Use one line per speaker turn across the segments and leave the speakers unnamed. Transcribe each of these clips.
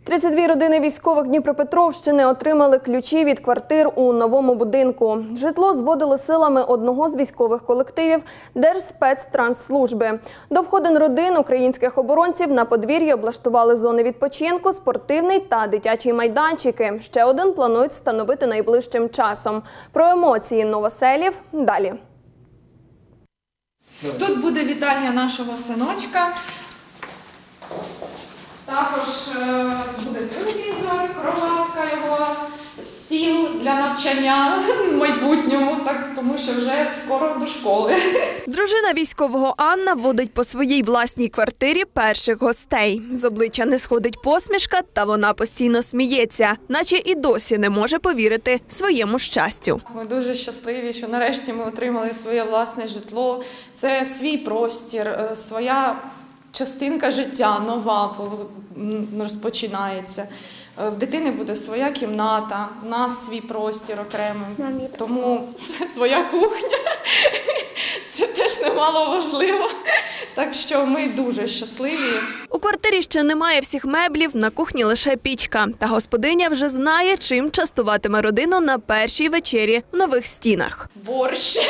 32 родини військових Дніпропетровщини отримали ключі від квартир у новому будинку. Житло зводили силами одного з військових колективів Держспецтрансслужби. До входин родин українських оборонців на подвір'ї облаштували зони відпочинку, спортивний та дитячий майданчики. Ще один планують встановити найближчим часом. Про емоції новоселів далі.
Тут буде вітальня нашого синочка. Також буде телевізор, кроватка його, стіл для навчання в майбутньому, тому що вже скоро до школи.
Дружина військового Анна водить по своїй власній квартирі перших гостей. З обличчя не сходить посмішка, та вона постійно сміється, наче і досі не може повірити своєму щастю.
Ми дуже щасливі, що нарешті ми отримали своє власне житло. Це свій простір, своя частинка життя, нова розпочинається. В дитини буде своя кімната, у нас свій простір окремий, тому своя кухня. Це теж немало важливо. Так що ми дуже щасливі.
У квартирі ще немає всіх меблів, на кухні лише пічка. Та господиня вже знає, чим частуватиме родину на першій вечері в нових стінах.
Борщ,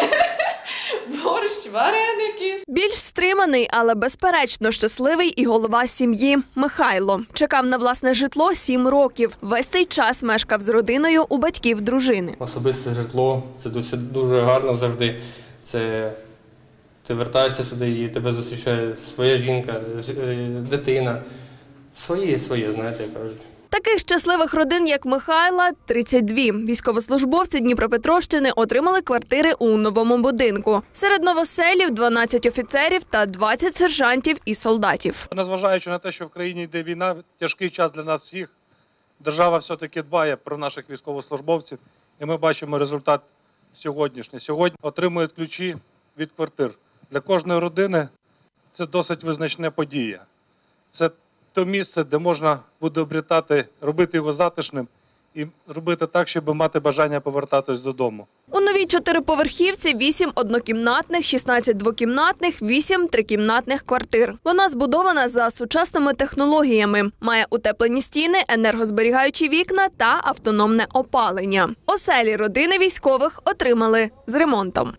вареники.
Більш стриманий, але безперечно щасливий і голова сім'ї Михайло. Чекав на власне житло 7 років. Весь цей час мешкав з родиною у батьків дружини.
Особисте житло – це дуже гарно завжди. Це ти вертаєшся сюди і тебе зустрічає своя жінка, дитина. Своє, знаєте, як кажуть.
Таких щасливих родин, як Михайла, 32. Військовослужбовці Дніпропетровщини отримали квартири у новому будинку. Серед новоселів – 12 офіцерів та 20 сержантів і солдатів.
Незважаючи на те, що в країні йде війна, тяжкий час для нас всіх, держава все-таки дбає про наших військовослужбовців. І ми бачимо результат сьогоднішній. Сьогодні отримують ключі від квартир. Для кожної родини це досить визначна подія. Це те місце, де можна буде обрітати, робити його затишним і робити так, щоб мати бажання повертатись додому.
У новій 4-поверхівці 8 однокімнатних, 16 двокімнатних, 8 трикімнатних квартир. Вона збудована за сучасними технологіями. Має утеплені стіни, енергозберігаючі вікна та автономне опалення. Оселі родини військових отримали з ремонтом.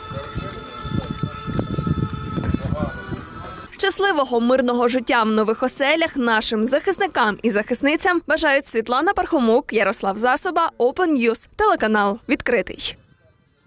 Щасливого, мирного життя в нових оселях нашим захисникам і захисницям бажають Світлана Пархомук, Ярослав Засоба, Open News, телеканал «Відкритий».